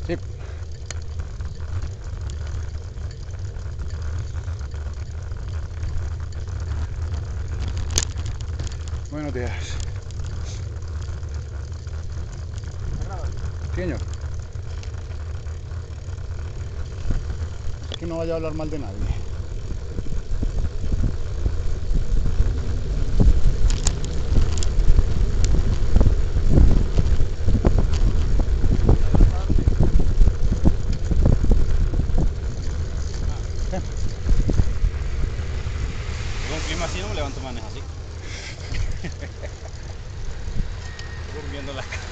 Sí. Buenos días. Pequeño. Que no vaya a hablar mal de nadie. Con clima así no me levanto manes así. Durmiendo en la cama.